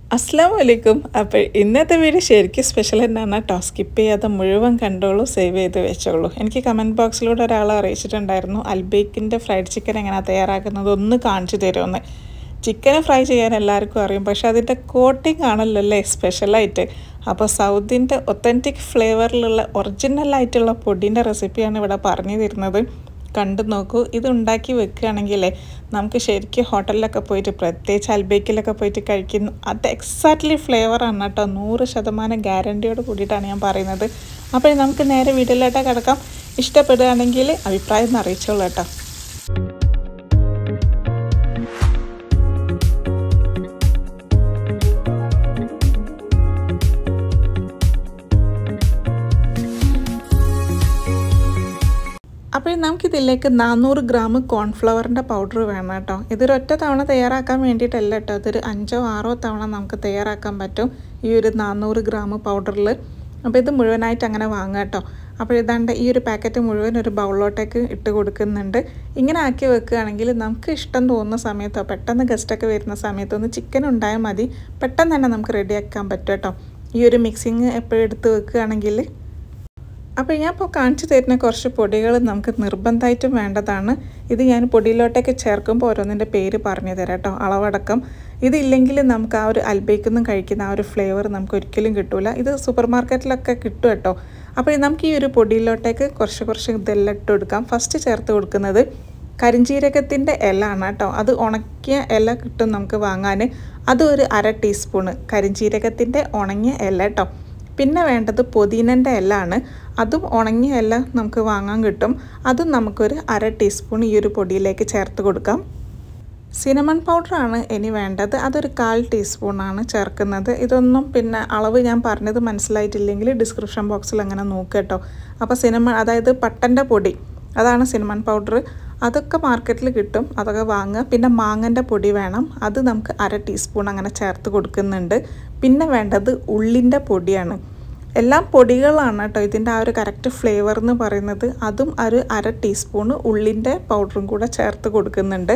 അസ്സലാമലൈക്കും. അപ്പോൾ ഇന്നത്തെ വീഡിയോ ശരിക്കും സ്പെഷ്യൽ തന്നെയാണ് കേട്ടോ. സ്കിപ്പ് ചെയ്യാതെ മുഴുവൻ കണ്ടോളൂ, സേവ് ചെയ്ത് വെച്ചോളൂ. എനിക്ക് കമൻറ്റ് ബോക്സിലൂടെ ഒരാൾ അറിയിച്ചിട്ടുണ്ടായിരുന്നു അൽബേക്കിൻ്റെ ഫ്രൈഡ് ചിക്കൻ എങ്ങനെ തയ്യാറാക്കുന്നത് ഒന്ന് കാണിച്ചു തരുമെന്ന്. ചിക്കൻ ഫ്രൈ ചെയ്യാൻ എല്ലാവർക്കും അറിയും, പക്ഷേ അതിൻ്റെ കോട്ടിങ് ആണല്ലോ അല്ലേ സ്പെഷ്യലായിട്ട്. അപ്പോൾ സൗത്തിൻ്റെ ഒത്തൻറ്റിക് ഫ്ലേവറിലുള്ള ഒറിജിനലായിട്ടുള്ള പൊടിൻ്റെ റെസിപ്പിയാണ് ഇവിടെ പറഞ്ഞു തരുന്നത്. കണ്ടു നോക്കൂ. ഇത് ഉണ്ടാക്കി വെക്കുകയാണെങ്കിലേ നമുക്ക് ശരിക്കും ഹോട്ടലിലൊക്കെ പോയിട്ട് പ്രത്യേകിച്ച് അൽബേക്കിലൊക്കെ പോയിട്ട് കഴിക്കുന്നു അത് എക്സാക്ട്ലി ഫ്ലേവറാണ് കേട്ടോ. 100% ഗ്യാരണ്ടിയോട് കൂടിയിട്ടാണ് ഞാൻ പറയുന്നത്. അപ്പോൾ നമുക്ക് നേരെ വീഡിയോയിലോട്ട് കിടക്കാം. ഇഷ്ടപ്പെടുകയാണെങ്കിൽ അഭിപ്രായം അറിയിച്ചോളൂ കേട്ടോ. അപ്പോൾ നമുക്കിതിലേക്ക് 400 ഗ്രാം കോൺഫ്ലവറിൻ്റെ പൗഡർ വേണം കേട്ടോ. ഇതൊരൊറ്റ തവണ തയ്യാറാക്കാൻ വേണ്ടിയിട്ടല്ല കേട്ടോ, ഇതൊരു 5-6 തവണ നമുക്ക് തയ്യാറാക്കാൻ പറ്റും ഈ ഒരു 400 ഗ്രാം പൗഡറിൽ. അപ്പോൾ ഇത് മുഴുവനായിട്ട് അങ്ങനെ വാങ്ങുക കേട്ടോ. അപ്പോൾ ഇതാണ്ട് ഈ ഒരു പാക്കറ്റ് മുഴുവൻ ഒരു ബൗളിലോട്ടേക്ക് ഇട്ട് കൊടുക്കുന്നുണ്ട്. ഇങ്ങനെ ആക്കി വെക്കുകയാണെങ്കിൽ നമുക്ക് ഇഷ്ടം തോന്നുന്ന സമയത്തോ പെട്ടെന്ന് ഗസ്റ്റൊക്കെ വരുന്ന സമയത്തൊന്ന് ചിക്കൻ ഉണ്ടായാൽ മതി, പെട്ടെന്ന് തന്നെ നമുക്ക് റെഡിയാക്കാൻ പറ്റും കേട്ടോ. ഈ ഒരു മിക്സിങ് എപ്പോഴും എടുത്ത് വെക്കുകയാണെങ്കിൽ. അപ്പോൾ ഞാൻ ഇപ്പോൾ കാണിച്ചു തരുന്ന കുറച്ച് പൊടികൾ നമുക്ക് നിർബന്ധമായിട്ടും വേണ്ടതാണ്. ഇത് ഞാൻ പൊടിയിലോട്ടേക്ക് ചേർക്കുമ്പോൾ ഓരോന്നിൻ്റെ പേര് പറഞ്ഞു തരാം കേട്ടോ, അളവടക്കം. ഇതില്ലെങ്കിൽ നമുക്ക് ആ ഒരു അൽബേക്കൊന്നും കഴിക്കുന്ന ആ ഒരു ഫ്ലേവർ നമുക്ക് ഒരിക്കലും കിട്ടില്ല. ഇത് സൂപ്പർ മാർക്കറ്റിലൊക്കെ കിട്ടും കേട്ടോ. അപ്പോൾ നമുക്ക് ഈ ഒരു പൊടിയിലോട്ടേക്ക് കുറച്ച് ഇതെല്ലാം ഇട്ട് കൊടുക്കാം. ഫസ്റ്റ് ചേർത്ത് കൊടുക്കുന്നത് കരിഞ്ജീരകത്തിൻ്റെ ഇല ആണ് കേട്ടോ. അത് ഉണക്കിയ ഇല കിട്ടും നമുക്ക് വാങ്ങാൻ. അതൊരു 1/2 ടീസ്പൂണ് കരിഞ്ജീരകത്തിൻ്റെ ഉണങ്ങിയ ഇല കേട്ടോ. പിന്നെ വേണ്ടത് പുതിനൻ്റെ ഇല ആണ്. അതും ഉണങ്ങിയ ഇല നമുക്ക് വാങ്ങാൻ കിട്ടും. അതും നമുക്കൊരു 1/2 ടീസ്പൂൺ ഈ ഒരു പൊടിയിലേക്ക് ചേർത്ത് കൊടുക്കാം. സിനമൺ പൗഡറാണ് ഇനി വേണ്ടത്. അതൊരു 1/4 ടീസ്പൂണാണ് ചേർക്കുന്നത്. ഇതൊന്നും പിന്നെ അളവ് ഞാൻ പറഞ്ഞത് മനസ്സിലായിട്ടില്ലെങ്കിൽ ഡിസ്ക്രിപ്ഷൻ ബോക്സിൽ അങ്ങനെ നോക്കുക കേട്ടോ. അപ്പോൾ സിനമൺ അതായത് പട്ടൻ്റെ പൊടി, അതാണ് സിനമൺ പൗഡർ. അതൊക്കെ മാർക്കറ്റിൽ കിട്ടും, അതൊക്കെ വാങ്ങുക. പിന്നെ മാങ്ങൻ്റെ പൊടി വേണം, അത് നമുക്ക് 1/2 ടീസ്പൂൺ അങ്ങനെ ചേർത്ത് കൊടുക്കുന്നുണ്ട്. പിന്നെ വേണ്ടത് ഉള്ളിൻ്റെ പൊടിയാണ്. എല്ലാം പൊടികളാണ് കേട്ടോ. ഇതിൻ്റെ ആ ഒരു കറക്റ്റ് ഫ്ലേവർ എന്ന് പറയുന്നത്. അതും ഒരു 1/2 ടീസ്പൂൺ ഉള്ളിൻ്റെ പൗഡറും കൂടെ ചേർത്ത് കൊടുക്കുന്നുണ്ട്.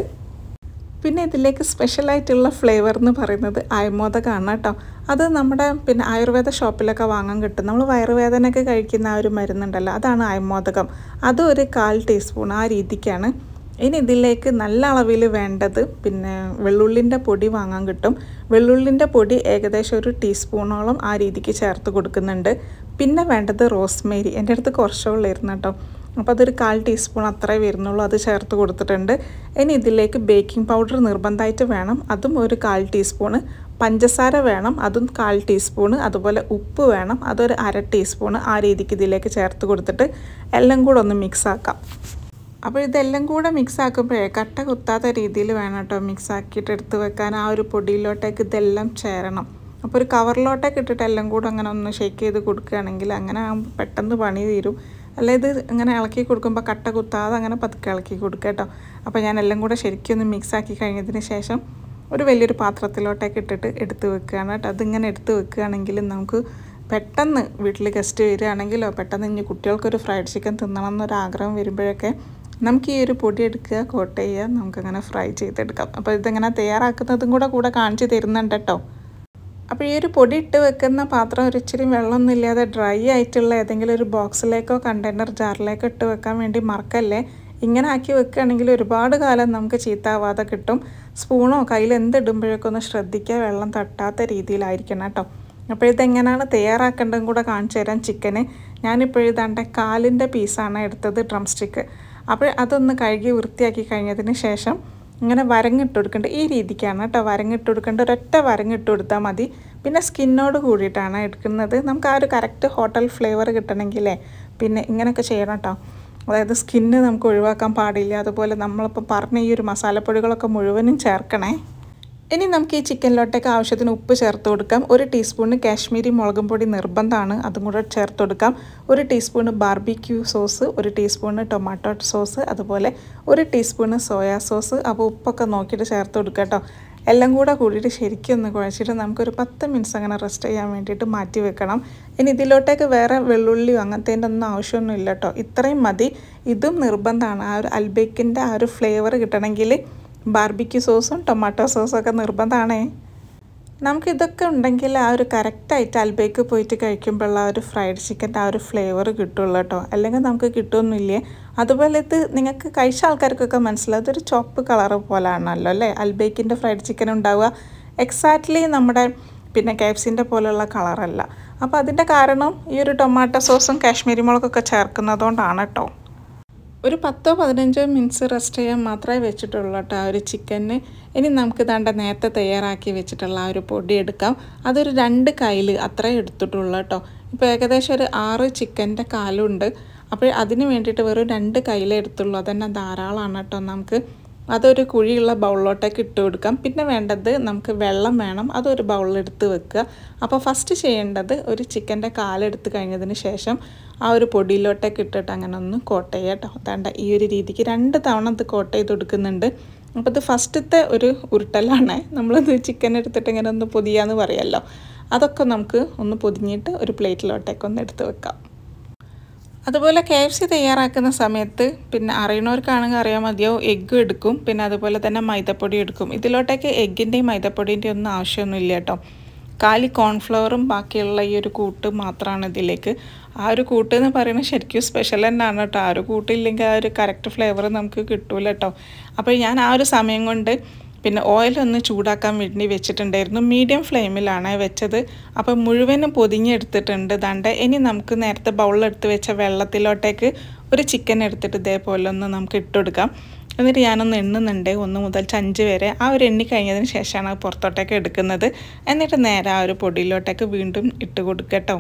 പിന്നെ ഇതിലേക്ക് സ്പെഷ്യലായിട്ടുള്ള ഫ്ലേവർ എന്ന് പറയുന്നത് അയമോദകമാണ് കേട്ടോ. അത് നമ്മുടെ പിന്നെ ആയുർവേദ ഷോപ്പിലൊക്കെ വാങ്ങാൻ കിട്ടും. നമ്മൾ വയറുവേദനയൊക്കെ കഴിക്കുന്ന ആ ഒരു മരുന്നുണ്ടല്ലോ, അതാണ് അയമോദകം. അതും ഒരു 1/4 ടീസ്പൂൺ ആ രീതിക്കാണ്. ഇനി ഇതിലേക്ക് നല്ല അളവിൽ വേണ്ടത് പിന്നെ വെള്ളുള്ളിൻ്റെ പൊടി വാങ്ങാൻ കിട്ടും. വെള്ളുള്ളിൻ്റെ പൊടി ഏകദേശം ഒരു ടീസ്പൂണോളം ആ രീതിക്ക് ചേർത്ത് കൊടുക്കുന്നുണ്ട്. പിന്നെ വേണ്ടത് റോസ്മേരി. എൻ്റെ അടുത്ത് കുറച്ചുള്ളായിരുന്നു കേട്ടോ. അപ്പോൾ അതൊരു 1/4 ടീസ്പൂൺ അത്രേ വരുന്നുള്ളൂ, അത് ചേർത്ത് കൊടുത്തിട്ടുണ്ട്. ഇനി ഇതിലേക്ക് ബേക്കിംഗ് പൗഡർ നിർബന്ധമായിട്ട് വേണം, അതും ഒരു 1/4 ടീസ്പൂണ്. പഞ്ചസാര വേണം, അതും 1/4 ടീസ്പൂണ്. അതുപോലെ ഉപ്പ് വേണം, അതൊരു 1/2 ടീസ്പൂണ്. ആ രീതിക്ക് ഇതിലേക്ക് ചേർത്ത് കൊടുത്തിട്ട് എല്ലാം കൂടെ ഒന്ന് മിക്സ് ആക്കാം. അപ്പോൾ ഇതെല്ലാം കൂടെ മിക്സ് ആക്കുമ്പോഴേ കട്ട കുത്താത്ത രീതിയിൽ വേണം കേട്ടോ മിക്സ് ആക്കിയിട്ട് എടുത്ത് വെക്കാൻ. ആ ഒരു പൊടിയിലോട്ടേക്ക് ഇതെല്ലാം ചേരണം. അപ്പോൾ ഒരു കവറിലോട്ടേക്ക് ഇട്ടിട്ട് എല്ലാം കൂടെ അങ്ങനെ ഒന്ന് ഷേക്ക് ചെയ്ത് കൊടുക്കുകയാണെങ്കിൽ അങ്ങനെ ആകുമ്പോൾ പെട്ടെന്ന് പണി തീരും. അല്ല ഇത് ഇങ്ങനെ ഇളക്കി കൊടുക്കുമ്പോൾ കട്ട കുത്താതെ അങ്ങനെ പതുക്കെ ഇളക്കി കൊടുക്കുക കേട്ടോ. അപ്പോൾ ഞാൻ എല്ലാം കൂടെ ശരിക്കും ഒന്ന് മിക്സ് ആക്കി കഴിഞ്ഞതിന് ശേഷം ഒരു വലിയൊരു പാത്രത്തിലോട്ടേക്ക് ഇട്ടിട്ട് എടുത്ത് വെക്കുകയാണ് കേട്ടോ. അതിങ്ങനെ എടുത്ത് വെക്കുകയാണെങ്കിൽ നമുക്ക് പെട്ടെന്ന് വീട്ടിൽ ഗസ്റ്റ് വരികയാണെങ്കിലോ പെട്ടെന്ന് ഇനി കുട്ടികൾക്കൊരു ഫ്രൈഡ് ചിക്കൻ തിന്നണം എന്നൊരാഗ്രഹം വരുമ്പോഴൊക്കെ നമുക്ക് ഈ ഒരു പൊടി എടുക്കുക, കോട്ട് ചെയ്യുക, നമുക്കങ്ങനെ ഫ്രൈ ചെയ്തെടുക്കാം. അപ്പോൾ ഇതെങ്ങനെ തയ്യാറാക്കുന്നതും കൂടെ കാണിച്ച് തരുന്നുണ്ട് കേട്ടോ. അപ്പോൾ ഈ ഒരു പൊടി ഇട്ട് വെക്കുന്ന പാത്രം ഒരു ഇച്ചിരി വെള്ളമൊന്നും ഇല്ലാതെ ഡ്രൈ ആയിട്ടുള്ള ഏതെങ്കിലും ഒരു ബോക്സിലേക്കോ കണ്ടെയ്നർ ജാറിലേക്കോ ഇട്ട് വെക്കാൻ വേണ്ടി മറക്കല്ലേ. ഇങ്ങനെ ആക്കി വെക്കുകയാണെങ്കിൽ ഒരുപാട് കാലം നമുക്ക് ചീത്താവാതെ കിട്ടും. സ്പൂണോ കയ്യിൽ എന്തിടുമ്പോഴൊക്കെ ഒന്ന് ശ്രദ്ധിക്കുക, വെള്ളം തട്ടാത്ത രീതിയിലായിരിക്കണം കേട്ടോ. അപ്പോൾ ഇതെങ്ങനെയാണ് തയ്യാറാക്കേണ്ടതും കൂടെ കാണിച്ചു തരാം. ചിക്കന് ഞാനിപ്പോഴിതാണ്ട് 1/4 പീസാണ് എടുത്തത്, ഡ്രം സ്റ്റിക്ക്. അപ്പോൾ അതൊന്ന് കഴുകി വൃത്തിയാക്കി കഴിഞ്ഞതിന് ശേഷം ഇങ്ങനെ വരങ്ങിട്ട് കൊടുക്കേണ്ടത് ഈ രീതിക്കാണ് കേട്ടോ. വരങ്ങിട്ട് കൊടുക്കേണ്ട ഒരൊറ്റ വരങ്ങിട്ട് കൊടുത്താൽ മതി. പിന്നെ സ്കിന്നോട് കൂടിയിട്ടാണ് എടുക്കുന്നത്. നമുക്ക് ആ ഒരു കറക്റ്റ് ഹോട്ടൽ ഫ്ലേവർ കിട്ടണമെങ്കിലേ പിന്നെ ഇങ്ങനെയൊക്കെ ചെയ്യണം കേട്ടോ. അതായത് സ്കിന്ന് നമുക്ക് ഒഴിവാക്കാൻ പാടില്ല. അതുപോലെ നമ്മളിപ്പോൾ പറഞ്ഞ ഈ ഒരു മസാലപ്പൊടികളൊക്കെ മുഴുവനും ചേർക്കണേ. ഇനി നമുക്ക് ഈ ചിക്കനിലോട്ടേക്ക് ആവശ്യത്തിന് ഉപ്പ് ചേർത്ത് കൊടുക്കാം. 1 ടീസ്പൂണ് കാശ്മീരി മുളകും പൊടി നിർബന്ധമാണ്, അതും കൂടെ ചേർത്ത് കൊടുക്കാം. 1 teaspoon barbecue sauce, 1 teaspoon tomato sauce, അതുപോലെ 1 ടീസ്പൂണ് സോയാ സോസ്. അപ്പോൾ ഉപ്പൊക്കെ നോക്കിയിട്ട് ചേർത്ത് കൊടുക്കുക കേട്ടോ. എല്ലാം കൂടിയിട്ട് ശരിക്കും ഒന്ന് കുഴച്ചിട്ട് നമുക്കൊരു 10 മിനിറ്റ്സ് അങ്ങനെ റെസ്റ്റ് ചെയ്യാൻ വേണ്ടിയിട്ട് മാറ്റി വെക്കണം. ഇനി ഇതിലോട്ടേക്ക് വേറെ വെള്ളുള്ളിയോ അങ്ങനത്തേൻ്റെ ഒന്നും ആവശ്യമൊന്നും ഇല്ല കേട്ടോ. ഇത്രയും മതി. ഇതും നിർബന്ധമാണ്. ആ ഒരു അൽബേക്കിൻ്റെ ആ ഒരു ഫ്ലേവർ കിട്ടണമെങ്കിൽ ബാർബിക്യൂ സോസും ടൊമാറ്റോ സോസൊക്കെ നിർബന്ധമാണേ. നമുക്കിതൊക്കെ ഉണ്ടെങ്കിൽ ആ ഒരു കറക്റ്റായിട്ട് അൽബേക്ക് പോയിട്ട് കഴിക്കുമ്പോഴുള്ള ആ ഒരു ഫ്രൈഡ് ചിക്കൻ്റെ ആ ഒരു ഫ്ലേവർ കിട്ടുള്ളൂ കേട്ടോ. അല്ലെങ്കിൽ നമുക്ക് കിട്ടുമൊന്നുമില്ലേ. അതുപോലെ ഇത് നിങ്ങൾക്ക് കഴിച്ച ആൾക്കാർക്കൊക്കെ മനസ്സിലാവും, ഇതൊരു ചുവപ്പ് കളറ് പോലാണല്ലോ അല്ലേ അൽബേക്കിൻ്റെ ഫ്രൈഡ് ചിക്കൻ ഉണ്ടാവുക. എക്സാക്ട്ലി നമ്മുടെ പിന്നെ KFCൻ്റെ പോലെയുള്ള കളറല്ല. അപ്പോൾ അതിൻ്റെ കാരണം ഈ ഒരു ടൊമാറ്റോ സോസും കാശ്മീരി മുളകൊക്കെ ചേർക്കുന്നതുകൊണ്ടാണ് കേട്ടോ. ഒരു 10-15 മിനിറ്റ്സ് റെസ്റ്റ് ചെയ്യാൻ മാത്രമേ വെച്ചിട്ടുള്ളൂ കേട്ടോ ആ ഒരു ചിക്കന്. ഇനി നമുക്ക് ദാണ്ട നേരത്തെ തയ്യാറാക്കി വെച്ചിട്ടുള്ള ആ ഒരു പൊടി എടുക്കാം. അതൊരു 2 കയ്യിൽ അത്രേ എടുത്തിട്ടുള്ളൂ കേട്ടോ. ഇപ്പോൾ ഏകദേശം ഒരു 6 ചിക്കൻ്റെ കാലുണ്ട്. അപ്പോൾ അതിന് വേണ്ടിയിട്ട് വെറും 2 കയ്യിലേ എടുത്തുള്ളൂ. അതന്നെ ധാരാളമാണ് കേട്ടോ. നമുക്ക് അതൊരു കുഴിയുള്ള ബൗളിലോട്ടേക്ക് ഇട്ട് കൊടുക്കാം. പിന്നെ വേണ്ടത് നമുക്ക് വെള്ളം വേണം, അതൊരു ബൗളിലെടുത്ത് വെക്കുക. അപ്പോൾ ഫസ്റ്റ് ചെയ്യേണ്ടത് ഒരു ചിക്കൻ്റെ കാലെടുത്ത് കഴിഞ്ഞതിന് ശേഷം ആ ഒരു പൊടിയിലോട്ടേക്ക് ഇട്ടിട്ട് അങ്ങനെ ഒന്ന് കോട്ട് ചെയ്യുക കേട്ടോ. അതാണ്ട് ഈ ഒരു രീതിക്ക് 2 തവണ ഇത് കോട്ട് ചെയ്ത് കൊടുക്കുന്നുണ്ട്. അപ്പോൾ ഇത് ഫസ്റ്റത്തെ ഒരു ഉരുട്ടലാണ്. നമ്മളിത് ചിക്കൻ എടുത്തിട്ട് ഇങ്ങനെ ഒന്ന് പൊതിയാന്ന് പറയുമല്ലോ, അതൊക്കെ നമുക്ക് ഒന്ന് പൊതിഞ്ഞിട്ട് ഒരു പ്ലേറ്റിലോട്ടേക്ക് ഒന്ന് എടുത്ത് വെക്കാം. അതുപോലെ KFC തയ്യാറാക്കുന്ന സമയത്ത് പിന്നെ അറിയണവർക്കാണെങ്കിൽ അറിയാൻ മതിയോ, എഗ്ഗും എടുക്കും, പിന്നെ അതുപോലെ തന്നെ മൈദപ്പൊടി എടുക്കും. ഇതിലോട്ടേക്ക് എഗ്ഗിൻ്റെയും മൈദപ്പൊടിൻ്റെയും ഒന്നും ആവശ്യമൊന്നുമില്ല കേട്ടോ. കാലി കോൺഫ്ലവറും ബാക്കിയുള്ള ഈ ഒരു കൂട്ട് മാത്രമാണ് ഇതിലേക്ക്. ആ ഒരു കൂട്ട് എന്ന് പറയുന്നത് ശരിക്കും സ്പെഷ്യൽ തന്നെയാണ് കേട്ടോ. ആ ഒരു കൂട്ടില്ലെങ്കിൽ ആ ഒരു കറക്റ്റ് ഫ്ലേവർ നമുക്ക് കിട്ടൂല കേട്ടോ. അപ്പോൾ ഞാൻ ആ ഒരു സമയം കൊണ്ട് പിന്നെ ഓയിലൊന്ന് ചൂടാക്കാൻ വേണ്ടി വെച്ചിട്ടുണ്ടായിരുന്നു. മീഡിയം ഫ്ലെയിമിലാണ് വെച്ചത്. അപ്പോൾ മുഴുവനും പൊതിഞ്ഞെടുത്തിട്ടുണ്ട്. ദാണ്ട് ഇനി നമുക്ക് നേരത്തെ ബൗളിലെടുത്ത് വെച്ച വെള്ളത്തിലോട്ടേക്ക് ഒരു ചിക്കൻ എടുത്തിട്ട് ഇതേപോലെ ഒന്ന് നമുക്ക് ഇട്ടുകൊടുക്കാം. എന്നിട്ട് ഞാനൊന്ന് എണ്ണുന്നുണ്ട് 1 മുതൽ 5 വരെ. ആ ഒരു എണ്ണി കഴിഞ്ഞതിന് ശേഷമാണ് പുറത്തോട്ടേക്ക് എടുക്കുന്നത്. എന്നിട്ട് നേരെ ആ ഒരു പൊടിയിലോട്ടേക്ക് വീണ്ടും ഇട്ട് കൊടുക്കുക കേട്ടോ.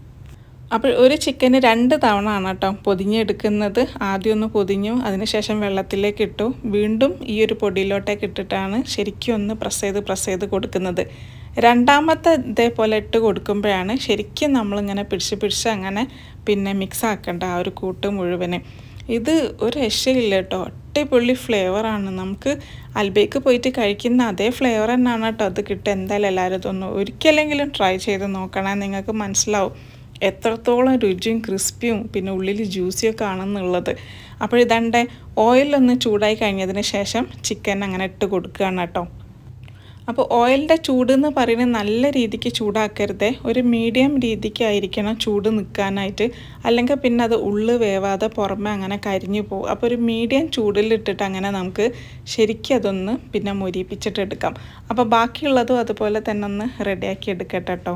അപ്പോൾ ഒരു ചിക്കന് 2 തവണ ആണ് കേട്ടോ പൊതിഞ്ഞെടുക്കുന്നത്. ആദ്യം ഒന്ന് പൊതിഞ്ഞു, അതിനുശേഷം വെള്ളത്തിലേക്ക് ഇട്ടു, വീണ്ടും ഈ ഒരു പൊടിയിലോട്ടേക്ക് ഇട്ടിട്ടാണ് ശരിക്കും ഒന്ന് പ്രസ് ചെയ്ത് കൊടുക്കുന്നത്. രണ്ടാമത്തെ ഇതേപോലെ ഇട്ട് കൊടുക്കുമ്പോഴാണ് ശരിക്കും നമ്മളിങ്ങനെ പിടിച്ച് അങ്ങനെ പിന്നെ മിക്സ് ആക്കേണ്ട ആ ഒരു കൂട്ട് മുഴുവന്. ഇത് ഒരു രക്ഷയില്ല കേട്ടോ, അടിപൊളി ഫ്ലേവറാണ്. നമുക്ക് അൽബേക്ക് പോയിട്ട് കഴിക്കുന്ന അതേ ഫ്ലേവർ തന്നെയാണ് കേട്ടോ അത് കിട്ടുക. എന്തായാലും എല്ലാവരും ഇതൊന്നും ഒരിക്കലെങ്കിലും ട്രൈ ചെയ്ത് നോക്കണേ, നിങ്ങൾക്ക് മനസ്സിലാവും എത്രത്തോളം രുചിയും ക്രിസ്പിയും പിന്നെ ഉള്ളിൽ ജ്യൂസിയൊക്കെ ആണെന്നുള്ളത്. അപ്പോൾ ഇതാണ്ട് ഓയിലൊന്ന് ചൂടായി കഴിഞ്ഞതിന് ശേഷം ചിക്കൻ അങ്ങനെ ഇട്ട് കൊടുക്കുകയാണ് കേട്ടോ. അപ്പോൾ ഓയിലിൻ്റെ ചൂട് എന്ന് പറയുന്നത് നല്ല രീതിക്ക് ചൂടാക്കരുതേ, ഒരു മീഡിയം രീതിക്കായിരിക്കണം ചൂട് നിൽക്കാനായിട്ട്. അല്ലെങ്കിൽ പിന്നെ അത് ഉള്ളു വേവാതെ പുറമെ അങ്ങനെ കരിഞ്ഞു പോകും. അപ്പോൾ ഒരു മീഡിയം ചൂടിലിട്ടിട്ട് അങ്ങനെ നമുക്ക് ശരിക്കും അതൊന്ന് പിന്നെ മൊരിപ്പിച്ചിട്ടെടുക്കാം. അപ്പോൾ ബാക്കിയുള്ളതും അതുപോലെ തന്നെ ഒന്ന് റെഡിയാക്കി എടുക്കട്ടെ കേട്ടോ.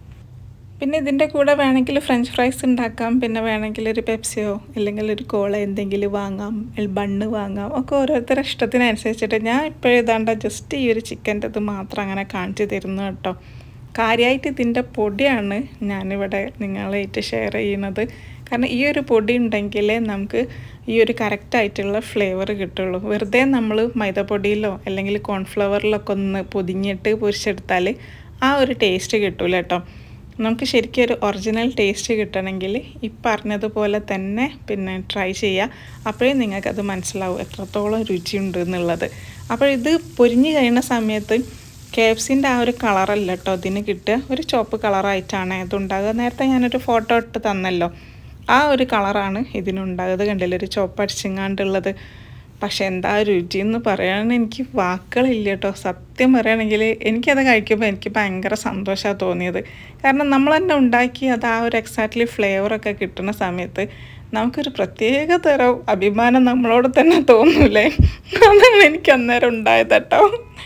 പിന്നെ ഇതിൻ്റെ കൂടെ വേണമെങ്കിൽ ഫ്രഞ്ച് ഫ്രൈസ് ഉണ്ടാക്കാം, പിന്നെ വേണമെങ്കിൽ ഒരു പെപ്സിയോ അല്ലെങ്കിൽ ഒരു കോള എന്തെങ്കിലും വാങ്ങാം, ബണ്ണ് വാങ്ങാം, ഒക്കെ ഓരോരുത്തരുടെ ഇഷ്ടത്തിനനുസരിച്ചിട്ട്. ഞാൻ ഇപ്പോഴും ഇതാണ്ട ജസ്റ്റ് ഈ ഒരു ചിക്കൻ്റെ ഇത് മാത്രം അങ്ങനെ കാണിച്ചു തരുന്നു കേട്ടോ. കാര്യമായിട്ട് ഇതിൻ്റെ പൊടിയാണ് ഞാനിവിടെ നിങ്ങളായിട്ട് ഷെയർ ചെയ്യുന്നത്. കാരണം ഈ ഒരു പൊടി ഉണ്ടെങ്കിലേ നമുക്ക് ഈ ഒരു കറക്റ്റായിട്ടുള്ള ഫ്ലേവർ കിട്ടുള്ളൂ. വെറുതെ നമ്മൾ മൈദപ്പൊടിയിലോ അല്ലെങ്കിൽ കോൺഫ്ലവറിലൊക്കെ ഒന്ന് പൊതിഞ്ഞിട്ട് പൊരിച്ചെടുത്താൽ ആ ഒരു ടേസ്റ്റ് കിട്ടൂല കേട്ടോ. നമുക്ക് ശരിക്കും ഒരു ഒറിജിനൽ ടേസ്റ്റ് കിട്ടണമെങ്കിൽ ഈ പറഞ്ഞതുപോലെ തന്നെ പിന്നെ ട്രൈ ചെയ്യുക. അപ്പോഴേ നിങ്ങൾക്കത് മനസ്സിലാവും എത്രത്തോളം രുചിയുണ്ട് എന്നുള്ളത്. അപ്പോൾ ഇത് പൊരിഞ്ഞ് കഴിയുന്ന സമയത്ത് KFCൻ്റെ ആ ഒരു കളറല്ല കേട്ടോ ഇതിന് കിട്ടുക, ഒരു ചുവപ്പ് കളറായിട്ടാണ് ഇതുണ്ടാകുക. നേരത്തെ ഞാനൊരു ഫോട്ടോ ഇട്ട് തന്നല്ലോ, ആ ഒരു കളറാണ് ഇതിനുണ്ടാകുന്നത്. കണ്ടില്ല, ഒരു ചുവപ്പ് അടിച്ചിങ്ങാണ്ടുള്ളത്. പക്ഷെ എന്താ രുചി എന്ന് പറയാൻ എനിക്ക് വാക്കുകളില്ല കേട്ടോ. സത്യം പറയുകയാണെങ്കിൽ എനിക്കത് കഴിക്കുമ്പോൾ എനിക്ക് ഭയങ്കര സന്തോഷമാണ് തോന്നിയത്. കാരണം നമ്മൾ തന്നെ ഉണ്ടാക്കി അത് ആ ഒരു എക്സാക്ട്ലി ഫ്ലേവറൊക്കെ കിട്ടുന്ന സമയത്ത് നമുക്കൊരു പ്രത്യേക തരം അഭിമാനം നമ്മളോട് തന്നെ തോന്നൂലേ. അതാണ് എനിക്ക് അന്നേരം ഉണ്ടായത് കേട്ടോ.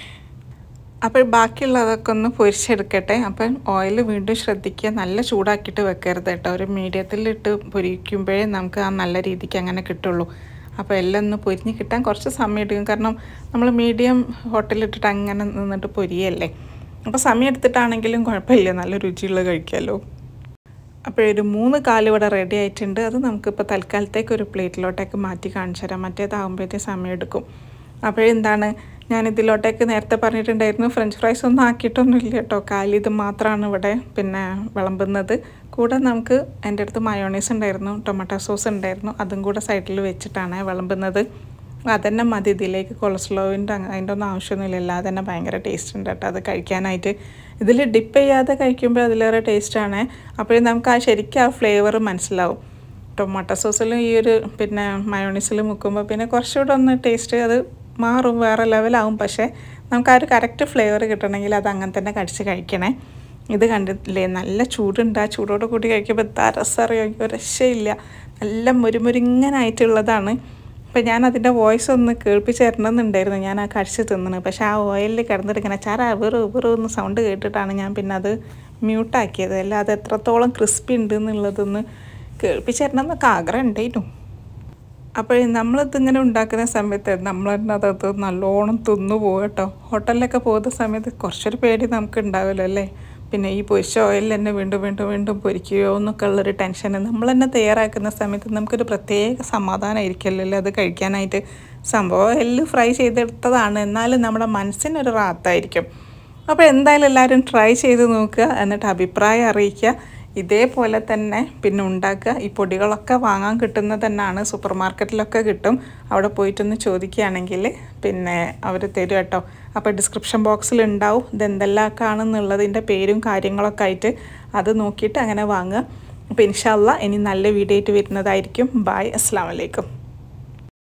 അപ്പോൾ ബാക്കിയുള്ളതൊക്കെ ഒന്ന് പൊരിച്ചെടുക്കട്ടെ. അപ്പം ഓയിൽ വീണ്ടും ശ്രദ്ധിക്കുക, നല്ല ചൂടാക്കിയിട്ട് വെക്കരുത് കേട്ടോ. ഒരു മീഡിയത്തിലിട്ട് പൊരിക്കുമ്പോഴേ നമുക്ക് ആ നല്ല രീതിക്ക് അങ്ങനെ കിട്ടുള്ളൂ. അപ്പോൾ എല്ലാം ഒന്ന് പൊരിഞ്ഞ് കിട്ടാൻ കുറച്ച് സമയം എടുക്കും. കാരണം നമ്മൾ മീഡിയം ഹോട്ടലിട്ടിട്ട് അങ്ങനെ നിന്നിട്ട് പൊരിയല്ലേ. അപ്പോൾ സമയം എടുത്തിട്ടാണെങ്കിലും കുഴപ്പമില്ല, നല്ല രുചിയുള്ള കഴിക്കാമല്ലോ. അപ്പോഴൊരു 3 കാല് ഇവിടെ റെഡി ആയിട്ടുണ്ട്. അത് നമുക്കിപ്പോൾ തൽക്കാലത്തേക്ക് ഒരു പ്ലേറ്റിലോട്ടേക്ക് മാറ്റി കാണിച്ചു തരാം. മറ്റേതാകുമ്പോഴത്തേക്ക് സമയം എടുക്കും. അപ്പോഴെന്താണ് ഞാനിതിലോട്ടേക്ക് നേരത്തെ പറഞ്ഞിട്ടുണ്ടായിരുന്നു ഫ്രഞ്ച് ഫ്രൈസ് ഒന്നും ആക്കിയിട്ടൊന്നുമില്ല കേട്ടോ. കാലി ഇത് മാത്രമാണ് ഇവിടെ പിന്നെ വിളമ്പുന്നത്. കൂടെ നമുക്ക് എൻ്റെ അടുത്ത് മയോണൈസ് ഉണ്ടായിരുന്നു, ടൊമാറ്റോ സോസ് ഉണ്ടായിരുന്നു, അതും കൂടെ സൈഡിൽ വെച്ചിട്ടാണ് വിളമ്പുന്നത്. അതന്നെ മതി. ഇതിലേക്ക് കൊളസ്ട്രോളിൻ്റെ അതിൻ്റെ ഒന്നും ആവശ്യമൊന്നുമില്ല. അല്ലാതെ തന്നെ ഭയങ്കര ടേസ്റ്റ് ഉണ്ട് കേട്ടോ അത് കഴിക്കാനായിട്ട്. ഇതിൽ ഡിപ്പ് ചെയ്യാതെ കഴിക്കുമ്പോൾ അതിലേറെ ടേസ്റ്റാണ്. അപ്പോഴും നമുക്ക് ആ ശരിക്കും ആ ഫ്ലേവർ മനസ്സിലാവും. ടൊമാറ്റോ സോസിലും ഈ ഒരു പിന്നെ മയോണൈസിൽ മുക്കുമ്പോൾ പിന്നെ കുറച്ചുകൂടെ ഒന്ന് ടേസ്റ്റ് അത് മാറും, വേറെ ലെവലാവും. പക്ഷേ നമുക്ക് ആ ഒരു കറക്റ്റ് ഫ്ലേവർ കിട്ടണമെങ്കിൽ അത് അങ്ങനെ തന്നെ കടിച്ച് കഴിക്കണേ. ഇത് കണ്ടിട്ടില്ലേ, നല്ല ചൂടുണ്ട്. ആ ചൂടോട് കൂടി കഴിക്കുമ്പോൾ എന്താ രസം അറിയോ, ഒരു രക്ഷയില്ല. നല്ല മുരുമുരിങ്ങനായിട്ടുള്ളതാണ്. അപ്പോൾ ഞാൻ അതിൻ്റെ വോയിസ് ഒന്ന് കേൾപ്പിച്ച് തരണമെന്നുണ്ടായിരുന്നു. ഞാൻ ആ കടിച്ച് തിന്നണത്. പക്ഷേ ആ ഓയിലിൽ കിടന്നിട്ട് ഇങ്ങനെ ചാര വെറു സൗണ്ട് കേട്ടിട്ടാണ് ഞാൻ പിന്നെ അത് മ്യൂട്ടാക്കിയത്. അല്ല അത് എത്രത്തോളം ക്രിസ്പി ഉണ്ട് എന്നുള്ളതൊന്ന് കേൾപ്പിച്ച് തരണം എന്നൊക്കെ ആഗ്രഹം ഉണ്ടായിരുന്നു. അപ്പോൾ നമ്മളിതിങ്ങനെ ഉണ്ടാക്കുന്ന സമയത്ത് നമ്മൾ തന്നെ അതത് നല്ലോണം തിന്നു പോകും കേട്ടോ. ഹോട്ടലിലൊക്കെ പോകുന്ന സമയത്ത് കുറച്ചൊരു പേടി നമുക്ക് ഉണ്ടാവുമല്ലോ അല്ലേ. പിന്നെ ഈ പൊരിച്ച ഓയിലിൽ തന്നെ വീണ്ടും പൊരിക്കുകയോ എന്നൊക്കെ ഉള്ളൊരു ടെൻഷൻ. നമ്മൾ തന്നെ തയ്യാറാക്കുന്ന സമയത്ത് നമുക്കൊരു പ്രത്യേക സമാധാനമായിരിക്കുമല്ലോ അല്ലേ അത് കഴിക്കാനായിട്ട്. സംഭവം എല്ലാം ഫ്രൈ ചെയ്തെടുത്തതാണ്, എന്നാലും നമ്മുടെ മനസ്സിനൊരു റാത്തായിരിക്കും. അപ്പോൾ എന്തായാലും എല്ലാവരും ട്രൈ ചെയ്ത് നോക്കുക, എന്നിട്ട് അഭിപ്രായം അറിയിക്കുക. ഇതേപോലെ തന്നെ പിന്നെ ഉണ്ടാക്കുക. ഈ പൊടികളൊക്കെ വാങ്ങാൻ കിട്ടുന്നത് തന്നെയാണ്, സൂപ്പർ മാർക്കറ്റിലൊക്കെ കിട്ടും. അവിടെ പോയിട്ടൊന്ന് ചോദിക്കുകയാണെങ്കിൽ പിന്നെ അവർ തരും കേട്ടോ. അപ്പോൾ ഡിസ്ക്രിപ്ഷൻ ബോക്സിൽ ഉണ്ടാവും ഇതെന്തെല്ലാമൊക്കെ ആണെന്നുള്ളതിൻ്റെ പേരും കാര്യങ്ങളൊക്കെ ആയിട്ട്. അത് നോക്കിയിട്ട് അങ്ങനെ വാങ്ങുക. അപ്പോൾ ഇൻഷാ അല്ലാഹ് ഇനി നല്ല വീഡിയോ ആയിട്ട് വരുന്നതായിരിക്കും. ബൈ, അസ്സലാമു അലൈക്കും.